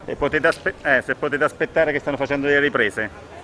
E se potete aspettare che stanno facendo delle riprese.